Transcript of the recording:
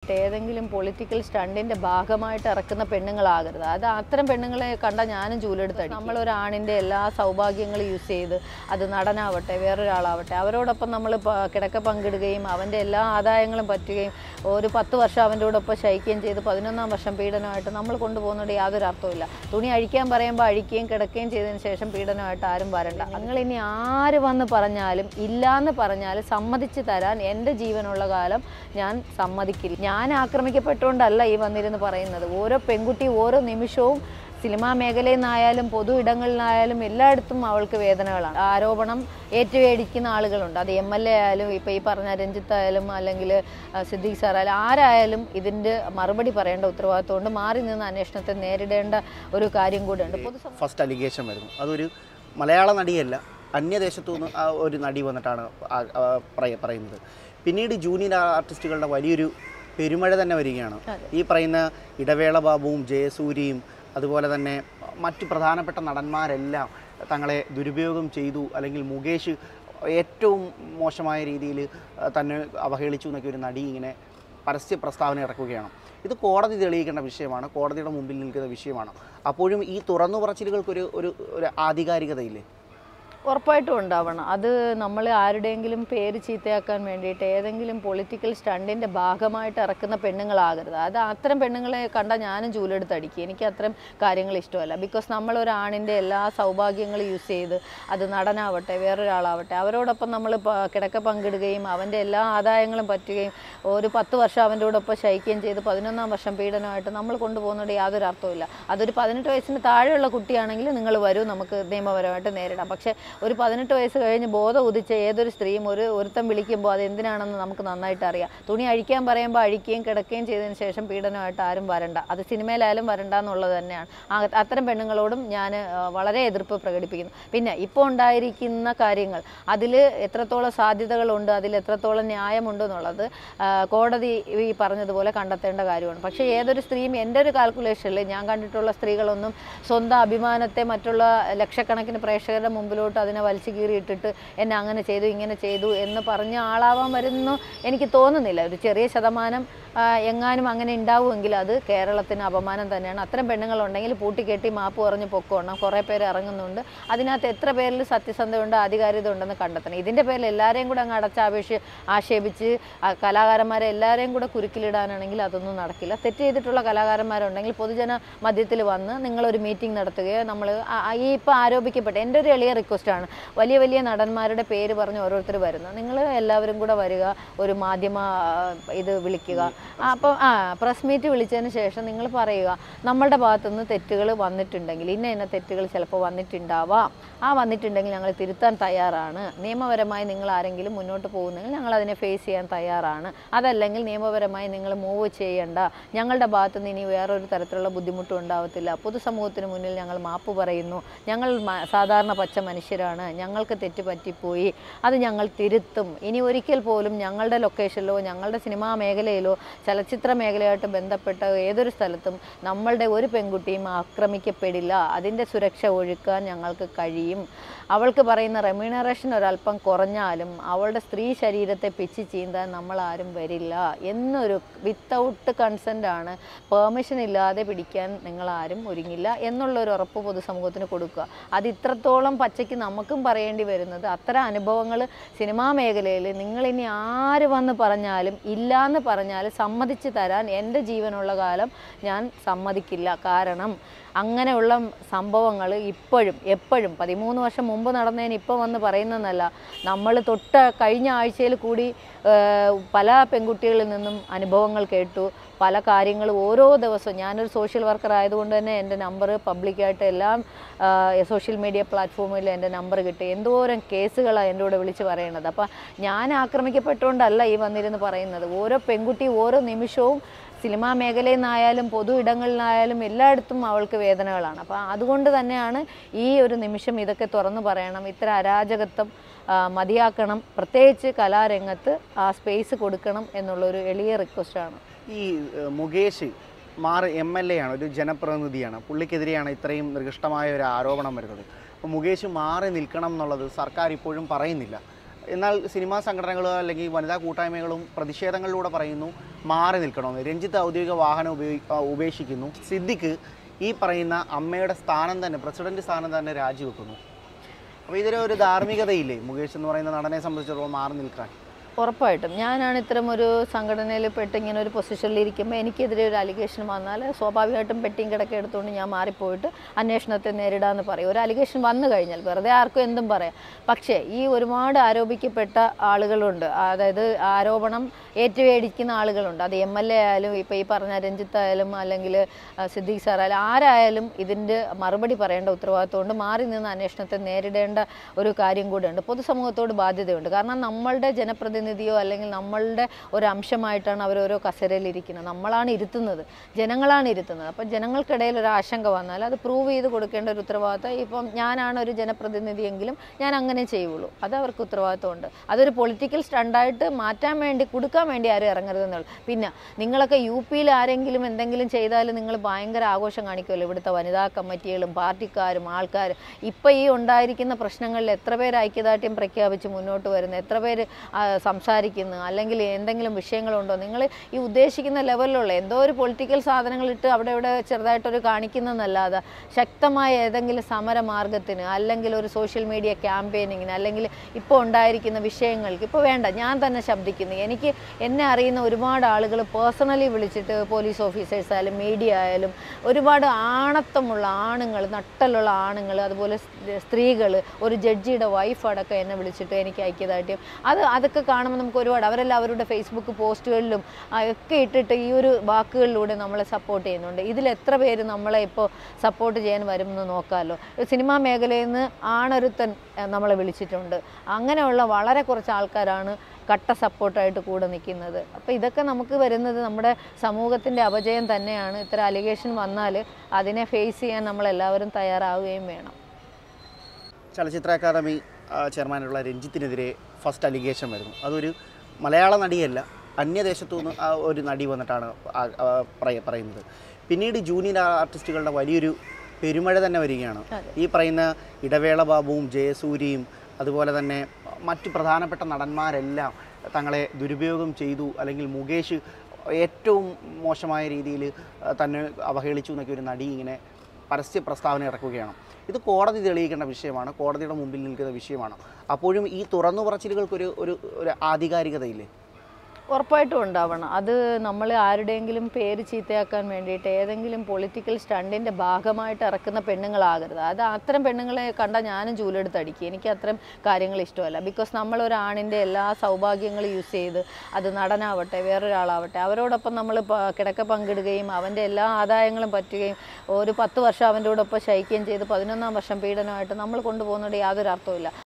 വേണ്ടിയിട്ട് ഏതെങ്കിലും പൊളിറ്റിക്കൽ സ്റ്റണ്ടിൻ്റെ ഭാഗമായിട്ട് ഇറക്കുന്ന പെണ്ണുങ്ങളാകരുത്. അത് അത്തരം പെണ്ണുങ്ങളെ കണ്ടാൽ ഞാനും ചൂലെടുത്തടി. നമ്മളൊരാണിൻ്റെ എല്ലാ സൗഭാഗ്യങ്ങളും യൂസ് ചെയ്ത്, അത് നടനാവട്ടെ വേറൊരാളാവട്ടെ, അവരോടൊപ്പം നമ്മൾ കിടക്ക പങ്കിടുകയും അവൻ്റെ എല്ലാ ആദായങ്ങളും പറ്റുകയും ഒരു 10 വർഷം അവൻ്റെ കൂടൊപ്പം ശയിക്കുകയും ചെയ്ത് 11ാം വർഷം പീഡനമായിട്ട് നമ്മൾ കൊണ്ടുപോകുന്നതുകൊണ്ട് യാതൊരു അർത്ഥമില്ല. തുണി അഴിക്കാൻ പറയുമ്പോൾ അഴിക്കുകയും കിടക്കുകയും ചെയ്തതിന് ശേഷം പീഡനമായിട്ട് ആരും വരണ്ട. നിങ്ങളിനി ആര് വന്ന് പറഞ്ഞാലും ഇല്ലയെന്ന് പറഞ്ഞാൽ സമ്മതിച്ച് തരാൻ എൻ്റെ ജീവനുള്ള കാലം ഞാൻ സമ്മതിക്കില്ല. ഞാൻ ആക്രമിക്കപ്പെട്ടുകൊണ്ടല്ല ഈ വന്നിരുന്ന് പറയുന്നത്. ഓരോ പെൺകുട്ടി ഓരോ നിമിഷവും സിനിമാ മേഖലയിൽ നിന്നായാലും പൊതു ഇടങ്ങളിലായാലും എല്ലായിടത്തും അവൾക്ക് വേദനകളാണ്. ആരോപണം ഏറ്റുവേടിക്കുന്ന ആളുകളുണ്ട്. അത് MLA ആയാലും ഇപ്പോൾ ഈ പറഞ്ഞ രഞ്ജിത്തായാലും അല്ലെങ്കിൽ സിദ്ദീഖ് സാറായാലും ആരായാലും ഇതിൻ്റെ മറുപടി പറയേണ്ട ഉത്തരവാദിത്വമുണ്ട്. മാറി നിന്ന് അന്വേഷണത്തെ നേരിടേണ്ട ഒരു കാര്യം കൂടെയുണ്ട്. ഫസ്റ്റ് അലിഗേഷൻ വരുന്നു, അതൊരു മലയാള നടിയല്ല, അന്യദേശത്തു നിന്ന് ഒരു നടി വന്നിട്ടാണ് പറയുന്നത്. പിന്നീട് ജൂനിയർ ആർട്ടിസ്റ്റുകളുടെ വലിയൊരു പെരുമഴ തന്നെ വരികയാണ്. ഈ പറയുന്ന ഇടവേള ബാബുവും ജയസൂര്യയും അതുപോലെ തന്നെ മറ്റു പ്രധാനപ്പെട്ട നടന്മാരെല്ലാം തങ്ങളെ ദുരുപയോഗം ചെയ്തു, അല്ലെങ്കിൽ മുകേഷ് ഏറ്റവും മോശമായ രീതിയിൽ തന്നെ അവഹേളിച്ചു എന്നൊക്കെ ഒരു നടി ഇങ്ങനെ പരസ്യ പ്രസ്താവന ഇറക്കുകയാണ്. ഇത് കോടതി തെളിയിക്കേണ്ട വിഷയമാണ്, കോടതിയുടെ മുമ്പിൽ നിൽക്കുന്ന വിഷയമാണ്. അപ്പോഴും ഈ തുറന്നു പറച്ചിലുകൾക്കൊരു ഒരു ആധികാരികതയില്ലേ? ഉറപ്പായിട്ടും ഉണ്ടാവണം. അത് നമ്മൾ ആരുടെയെങ്കിലും പേര് ചീത്തയാക്കാൻ വേണ്ടിയിട്ട് ഏതെങ്കിലും പൊളിറ്റിക്കൽ സ്റ്റണ്ടിൻ്റെ ഭാഗമായിട്ട് ഇറക്കുന്ന പെണ്ണുങ്ങളാകരുത്. അത് അത്തരം പെണ്ണുങ്ങളെ കണ്ടാൽ ഞാനും ചൂലെടുത്തടിക്കും. എനിക്ക് അത്തരം കാര്യങ്ങൾ ഇഷ്ടമല്ല. ബിക്കോസ് നമ്മളൊരാണിൻ്റെ എല്ലാ സൗഭാഗ്യങ്ങളും യൂസ് ചെയ്ത്, അത് നടനാവട്ടെ വേറൊരാളാവട്ടെ, അവരോടൊപ്പം നമ്മൾ കിടക്ക പങ്കിടുകയും അവൻ്റെ എല്ലാ ആദായങ്ങളും പറ്റുകയും ഒരു 10 വർഷം അവൻ്റെ കൂടൊപ്പം ശയിക്കുകയും ചെയ്ത് 11ാം വർഷം പീഡനമായിട്ട് നമ്മൾ കൊണ്ടുപോകുന്നതുകൊണ്ട് യാതൊരു അർത്ഥമില്ല. അതൊരു 18 വയസ്സിന് താഴെയുള്ള കുട്ടിയാണെങ്കിൽ നിങ്ങൾ വരൂ, നമുക്ക് നിയമപരമായിട്ട് നേരിടാം. പക്ഷേ ഒരു 18 വയസ്സ് കഴിഞ്ഞ് ബോധം ഉദിച്ച ഏതൊരു സ്ത്രീയും ഒരുത്തം വിളിക്കുമ്പോൾ അത് എന്തിനാണെന്ന് നമുക്ക് നന്നായിട്ട് അറിയാം. തുണി അഴിക്കാൻ പറയുമ്പോൾ അഴിക്കുകയും കിടക്കുകയും ചെയ്തതിന് ശേഷം പീഡനമായിട്ട് ആരും വരണ്ട. അത് സിനിമയിലായാലും വരണ്ട എന്നുള്ളത് തന്നെയാണ്. അത്തരം പെണ്ണുങ്ങളോടും ഞാൻ വളരെ എതിർപ്പ് പ്രകടിപ്പിക്കുന്നു. പിന്നെ ഇപ്പോൾ ഉണ്ടായിരിക്കുന്ന കാര്യങ്ങൾ, അതിൽ എത്രത്തോളം സാധ്യതകളുണ്ട്, അതിൽ എത്രത്തോളം ന്യായമുണ്ട് എന്നുള്ളത് കോടതി ഈ പറഞ്ഞതുപോലെ കണ്ടെത്തേണ്ട കാര്യമാണ്. പക്ഷേ ഏതൊരു സ്ത്രീയും എൻ്റെ ഒരു കാൽക്കുലേഷനിൽ ഞാൻ കണ്ടിട്ടുള്ള സ്ത്രീകളൊന്നും സ്വന്തം അഭിമാനത്തെ മറ്റുള്ള ലക്ഷക്കണക്കിന് പ്രേക്ഷകരുടെ മുമ്പിലോട്ട് അതിനെ വലിച്ചു കീറിയിട്ടിട്ട് എന്നെ അങ്ങനെ ചെയ്തു ഇങ്ങനെ ചെയ്തു എന്ന് പറഞ്ഞ ആളാവാൻ വരുന്നു എനിക്ക് തോന്നുന്നില്ല. ഒരു ചെറിയ ശതമാനം എങ്ങാനും അങ്ങനെ ഉണ്ടാവുമെങ്കിൽ അത് കേരളത്തിന് അപമാനം തന്നെയാണ്. അത്തരം പെണ്ണുങ്ങളുണ്ടെങ്കിൽ പൂട്ടിക്കെട്ടി മാപ്പ് പറഞ്ഞ് പൊക്കോണം. കുറേ പേര് ഇറങ്ങുന്നുണ്ട്. അതിനകത്ത് എത്ര പേരിൽ സത്യസന്ധതയുണ്ട്, ആധികാരികത ഉണ്ടെന്ന് കണ്ടെത്തണം. ഇതിൻ്റെ പേരിൽ എല്ലാവരെയും കൂടെ അങ്ങ് ആക്ഷേപിച്ച് കലാകാരന്മാരെ എല്ലാവരെയും കൂടെ കുരുക്കിലിടാനാണെങ്കിൽ അതൊന്നും നടക്കില്ല. തെറ്റ് ചെയ്തിട്ടുള്ള കലാകാരന്മാരുണ്ടെങ്കിൽ പൊതുജന മധ്യത്തിൽ വന്ന് നിങ്ങളൊരു മീറ്റിംഗ് നടത്തുകയോ, നമ്മൾ ഈ ഇപ്പോൾ ആരോപിക്കപ്പെട്ട എൻ്റെ ഒരു എളിയ റിക്വസ്റ്റാണ്, വലിയ വലിയ നടന്മാരുടെ പേര് പറഞ്ഞ് ഓരോരുത്തർ വരുന്നു, നിങ്ങൾ എല്ലാവരും കൂടെ വരിക, ഒരു മാധ്യമ ഇത് വിളിക്കുക. അപ്പം പ്രസ് മീറ്റ് വിളിച്ചതിന് ശേഷം നിങ്ങൾ പറയുക, നമ്മളുടെ ഭാഗത്തുനിന്ന് തെറ്റുകൾ വന്നിട്ടുണ്ടെങ്കിൽ, ഇന്ന തെറ്റുകൾ ചിലപ്പോൾ വന്നിട്ടുണ്ടാവാം, വന്നിട്ടുണ്ടെങ്കിൽ ഞങ്ങൾ തിരുത്താൻ തയ്യാറാണ്. നിയമപരമായി നിങ്ങൾ ആരെങ്കിലും മുന്നോട്ട് പോകുന്നെങ്കിൽ ഞങ്ങൾ അതിനെ ഫേസ് ചെയ്യാൻ തയ്യാറാണ്. അതല്ലെങ്കിൽ നിയമപരമായി നിങ്ങൾ മൂവ് ചെയ്യേണ്ട, ഞങ്ങളുടെ ഭാഗത്തുനിന്ന് ഇനി വേറൊരു തരത്തിലുള്ള ബുദ്ധിമുട്ടും ഉണ്ടാവത്തില്ല. പൊതുസമൂഹത്തിന് മുന്നിൽ ഞങ്ങൾ മാപ്പ് പറയുന്നു. ഞങ്ങൾ സാധാരണ പച്ച മനുഷ്യരാണ്, ഞങ്ങൾക്ക് തെറ്റ് പറ്റിപ്പോയി, അത് ഞങ്ങൾ തിരുത്തും. ഇനി ഒരിക്കൽ പോലും ഞങ്ങളുടെ ലൊക്കേഷനിലോ ഞങ്ങളുടെ സിനിമാ മേഖലയിലോ ചലച്ചിത്ര മേഖലയായിട്ട് ബന്ധപ്പെട്ട ഏതൊരു സ്ഥലത്തും നമ്മളുടെ ഒരു പെൺകുട്ടിയും ആക്രമിക്കപ്പെടില്ല. അതിൻ്റെ സുരക്ഷ ഒഴുക്കാൻ ഞങ്ങൾക്ക് കഴിയും. അവൾക്ക് പറയുന്ന റെമ്യൂണറേഷൻ ഒരല്പം കുറഞ്ഞാലും അവളുടെ സ്ത്രീ ശരീരത്തെ പിച്ച് ചീന്താൻ നമ്മളാരും വരില്ല എന്നൊരു വിത്തൗട്ട് കൺസെൻ്റാണ്, പെർമിഷൻ ഇല്ലാതെ പിടിക്കാൻ നിങ്ങളാരും ഒരുങ്ങില്ല എന്നുള്ളൊരു ഉറപ്പ് പൊതുസമൂഹത്തിന് കൊടുക്കുക. അത് ഇത്രത്തോളം പച്ചയ്ക്ക് നമുക്കും പറയേണ്ടി വരുന്നത്, അത്തരം അനുഭവങ്ങൾ സിനിമാ മേഖലയിൽ നിങ്ങളിനി ആര് വന്ന് പറഞ്ഞാലും ഇല്ലയെന്ന് പറഞ്ഞാൽ സമ്മതിച്ച് തരാൻ എൻ്റെ ജീവനുള്ള കാലം ഞാൻ സമ്മതിക്കില്ല. കാരണം അങ്ങനെയുള്ള സംഭവങ്ങൾ ഇപ്പോഴും എപ്പോഴും 13 വർഷം മുമ്പ് നടന്നതിന് ഇപ്പോൾ വന്ന് പറയുന്നതെന്നല്ല, നമ്മൾ കഴിഞ്ഞ ആഴ്ചയിൽ കൂടി പല പെൺകുട്ടികളിൽ നിന്നും അനുഭവങ്ങൾ കേട്ടു. പല കാര്യങ്ങൾ ഓരോ ദിവസവും, ഞാനൊരു സോഷ്യൽ വർക്കർ ആയതുകൊണ്ട് തന്നെ എൻ്റെ നമ്പർ പബ്ലിക്കായിട്ട് എല്ലാം സോഷ്യൽ മീഡിയ പ്ലാറ്റ്ഫോമിൽ എൻ്റെ നമ്പർ കിട്ടി. എന്തോരം കേസുകളാണ് എൻ്റെ കൂടെ വിളിച്ച് പറയണത്. അപ്പോൾ ഞാൻ ആക്രമിക്കപ്പെട്ടുകൊണ്ടല്ല ഈ വന്നിരുന്ന് പറയുന്നത്. ഓരോ പെൺകുട്ടി ഓരോ നിമിഷവും സിനിമാ മേഖലയിൽ നിന്നായാലും പൊതു ഇടങ്ങളിലായാലും എല്ലായിടത്തും അവൾക്ക് വേദനകളാണ്. അപ്പോൾ അതുകൊണ്ട് തന്നെയാണ് ഈ ഒരു നിമിഷം ഇതൊക്കെ തുറന്നു പറയണം. ഇത്തരം അരാജകത്വം മതിയാക്കണം. പ്രത്യേകിച്ച് കലാരംഗത്ത് ആ സ്പേസ് കൊടുക്കണം എന്നുള്ളൊരു എളിയ റിക്വസ്റ്റാണ്. ഈ മുകേഷ് MLA ആണ്, ഒരു ജനപ്രതിനിധിയാണ്. പുള്ളിക്കെതിരെയാണ് ഇത്രയും നിർദ്ദിഷ്ടമായ ഒരു ആരോപണം വരുന്നത്. അപ്പോൾ മുകേഷ് മാറി നിൽക്കണം എന്നുള്ളത് സർക്കാർ ഇപ്പോഴും പറയുന്നില്ല. എന്നാൽ സിനിമാ സംഘടനകളോ അല്ലെങ്കിൽ വനിതാ കൂട്ടായ്മകളും പ്രതിഷേധങ്ങളിലൂടെ പറയുന്നു മാറി നിൽക്കണമെന്ന്. രഞ്ജിത്ത് ഔദ്യോഗിക വാഹനം ഉപേക്ഷിക്കുന്നു. സിദ്ദിഖ് ഈ പറയുന്ന അമ്മയുടെ സ്ഥാനം തന്നെ, പ്രസിഡന്റ് സ്ഥാനം തന്നെ രാജിവെക്കുന്നു. അപ്പോൾ ഇതിലൊരു ധാർമ്മികതയില്ലേ മുകേഷ് എന്ന് പറയുന്ന നടനെ സംബന്ധിച്ചിടത്തോളം മാറി നിൽക്കാൻ? ഉറപ്പായിട്ടും ഞാനാണ് ഇത്തരം ഒരു സംഘടനയിൽ പെട്ട് ഇങ്ങനെ ഒരു പൊസിഷനിൽ ഇരിക്കുമ്പോൾ എനിക്കെതിരെ ഒരു അലിഗേഷൻ വന്നാൽ സ്വാഭാവികമായിട്ടും പെട്ടിയും കിടക്ക എടുത്തുകൊണ്ട് ഞാൻ മാറിപ്പോയിട്ട് അന്വേഷണത്തെ നേരിടാമെന്ന് പറയും. ഒരു അലിഗേഷൻ വന്നു കഴിഞ്ഞാൽ വെറുതെ ആർക്കും എന്തും പറയാം. പക്ഷേ ഈ ഒരുപാട് ആരോപിക്കപ്പെട്ട ആളുകളുണ്ട്, അതായത് ആരോപണം ഏറ്റുവേടിക്കുന്ന ആളുകളുണ്ട്. അത് MLA ആയാലും ഇപ്പോൾ ഈ പറഞ്ഞ രഞ്ജിത്ത് ആയാലും അല്ലെങ്കിൽ സിദ്ദീഖ് സാറായാലും ആരായാലും ഇതിൻ്റെ മറുപടി പറയേണ്ട ഉത്തരവാദിത്വമുണ്ട്. മാറി നിന്ന് അന്വേഷണത്തെ നേരിടേണ്ട ഒരു കാര്യം കൂടെയുണ്ട്. പൊതുസമൂഹത്തോട് ബാധ്യതയുണ്ട്. കാരണം നമ്മളുടെ ജനപ്രതിനിധിയോ അല്ലെങ്കിൽ നമ്മളുടെ ഒരു അംശമായിട്ടാണ് അവർ ഓരോ കസേരയിൽ ഇരിക്കുന്നത്. നമ്മളാണ് ഇരുത്തുന്നത്, ജനങ്ങളാണ് ഇരുത്തുന്നത്. അപ്പം ജനങ്ങൾക്കിടയിൽ ഒരു ആശങ്ക വന്നാൽ അത് പ്രൂവ് ചെയ്ത് കൊടുക്കേണ്ട ഒരു ഉത്തരവാദിത്വം, ഇപ്പം ഞാനാണ് ഒരു ജനപ്രതിനിധിയെങ്കിലും ഞാൻ അങ്ങനെ ചെയ്യുള്ളൂ. അത് അവർക്ക് ഉത്തരവാദിത്വമുണ്ട്. അതൊരു പൊളിറ്റിക്കൽ സ്റ്റണ്ടായിട്ട് മാറ്റാൻ വേണ്ടി, കൊടുക്കാൻ വേണ്ടി ആരും ഇറങ്ങരുതെന്നുള്ളൂ. പിന്നെ നിങ്ങളൊക്കെ UP-യിൽ ആരെങ്കിലും എന്തെങ്കിലും ചെയ്താൽ നിങ്ങൾ ഭയങ്കര ആഘോഷം കാണിക്കുമല്ലോ. ഇവിടുത്തെ വനിതാ കമ്മിറ്റികളും പാർട്ടിക്കാരും ആൾക്കാരും ഇപ്പം ഈ ഉണ്ടായിരിക്കുന്ന പ്രശ്നങ്ങളിൽ എത്ര പേര് ഐക്യദാർഢ്യം പ്രഖ്യാപിച്ച് മുന്നോട്ട് വരുന്നു, എത്ര പേര് സംസാരിക്കുന്നു, അല്ലെങ്കിൽ എന്തെങ്കിലും വിഷയങ്ങളുണ്ടോ? നിങ്ങൾ ഈ ഉദ്ദേശിക്കുന്ന ലെവലിലുള്ള എന്തോ ഒരു പൊളിറ്റിക്കൽ സാധനങ്ങളിട്ട് അവിടെ ഇവിടെ ചെറുതായിട്ടൊരു കാണിക്കുന്നതെന്നല്ലാതെ ശക്തമായ ഏതെങ്കിലും സമരമാർഗത്തിന് അല്ലെങ്കിൽ ഒരു സോഷ്യൽ മീഡിയ ക്യാമ്പയിനിങ്ങിന് അല്ലെങ്കിൽ ഇപ്പോൾ ഉണ്ടായിരിക്കുന്ന വിഷയങ്ങൾക്ക് ഇപ്പോൾ വേണ്ട. ഞാൻ തന്നെ ശബ്ദിക്കുന്നു. എന്നെ അറിയുന്ന ഒരുപാട് ആളുകൾ പേഴ്സണലി വിളിച്ചിട്ട് പോലീസ് ഓഫീസേഴ്സ് ആയാലും മീഡിയ ആയാലും ഒരുപാട് ആണത്തമുള്ള ആണുങ്ങൾ, നട്ടലുള്ള ആണുങ്ങൾ, അതുപോലെ സ്ത്രീകൾ, ഒരു ജഡ്ജിയുടെ വൈഫ് അടക്കം എന്നെ വിളിച്ചിട്ട് എനിക്ക് ഐക്യദാർഢ്യം അതൊക്കെ കാണുമ്പോൾ നമുക്ക് ഒരുപാട് അവരെല്ലാം അവരുടെ ഫേസ്ബുക്ക് പോസ്റ്റുകളിലും ഒക്കെ ഇട്ടിട്ട് ഈ ഒരു വാക്കുകളിലൂടെ നമ്മളെ സപ്പോർട്ട് ചെയ്യുന്നുണ്ട്. ഇതിൽ എത്ര പേര് നമ്മളെ ഇപ്പോൾ സപ്പോർട്ട് ചെയ്യാൻ വരുമെന്ന് നോക്കാമല്ലോ. സിനിമാ മേഖലയിൽ നിന്ന് ആണൊരുത്തൻ നമ്മളെ വിളിച്ചിട്ടുണ്ട്. അങ്ങനെയുള്ള വളരെ കുറച്ച് ആൾക്കാരാണ് കട്ട സപ്പോർട്ടായിട്ട് കൂടെ നിൽക്കുന്നത്. അപ്പോൾ ഇതൊക്കെ നമുക്ക് വരുന്നത് നമ്മുടെ സമൂഹത്തിൻ്റെ അപജയം തന്നെയാണ്. ഇത്തരം അലിഗേഷൻ വന്നാൽ അതിനെ ഫേസ് ചെയ്യാൻ നമ്മളെല്ലാവരും തയ്യാറാവുകയും വേണം. ചലച്ചിത്ര അക്കാദമി ചെയർമാനുള്ള രഞ്ജിത്തിനെതിരെ ഫസ്റ്റ് അലിഗേഷൻ വരുന്നു. അതൊരു മലയാള നടിയല്ല, അന്യദേശത്തു നിന്ന് ഒരു നടി വന്നിട്ടാണ് പറയുന്നത്. പിന്നീട് ജൂനിയർ ആർട്ടിസ്റ്റുകളുടെ വലിയൊരു പെരുമഴ തന്നെ വരികയാണ്. ഈ പറയുന്ന ഇടവേള ബാബുവും ജയസൂര്യയും അതുപോലെ തന്നെ മറ്റു പ്രധാനപ്പെട്ട നടന്മാരെല്ലാം തങ്ങളെ ദുരുപയോഗം ചെയ്തു, അല്ലെങ്കിൽ മുകേഷ് ഏറ്റവും മോശമായ രീതിയിൽ തന്നെ അവഹേളിച്ചു എന്നൊക്കെ ഒരു നടി ഇങ്ങനെ പരസ്യ പ്രസ്താവന ഇറക്കുകയാണ്. ഇത് കോടതി തെളിയിക്കേണ്ട വിഷയമാണ്, കോടതിയുടെ മുമ്പിൽ നിൽക്കുന്ന വിഷയമാണ്. അപ്പോഴും ഈ തുറന്നു പറച്ചിലുകൾക്കൊരു ഒരു ആധികാരികതയില്ലേ? ഉറപ്പായിട്ടും ഉണ്ടാവണം. അത് നമ്മൾ ആരുടെയെങ്കിലും പേര് ചീത്തയാക്കാൻ വേണ്ടിയിട്ട് ഏതെങ്കിലും പൊളിറ്റിക്കൽ സ്റ്റണ്ടിൻ്റെ ഭാഗമായിട്ട് ഇറക്കുന്ന പെണ്ണുങ്ങളാകരുത്. അത് അത്തരം പെണ്ണുങ്ങളെ കണ്ടാൽ ഞാനും ചൂലെടുത്തടിക്കും. എനിക്ക് അത്തരം കാര്യങ്ങൾ ഇഷ്ടമല്ല. ബിക്കോസ് നമ്മളൊരാണിൻ്റെ എല്ലാ സൗഭാഗ്യങ്ങളും യൂസ് ചെയ്ത്, അത് നടനാവട്ടെ വേറൊരാളാവട്ടെ, അവരോടൊപ്പം നമ്മൾ കിടക്ക പങ്കിടുകയും അവൻ്റെ എല്ലാ ആദായങ്ങളും പറ്റുകയും ഒരു 10 വർഷം അവൻ്റെ കൂടെ ഒപ്പം ശയിക്കുകയും ചെയ്ത് 11ാം വർഷം പീഡനമായിട്ട് നമ്മൾ കൊണ്ടുപോകുന്നതിന് യാതൊരു അർത്ഥവുമില്ല.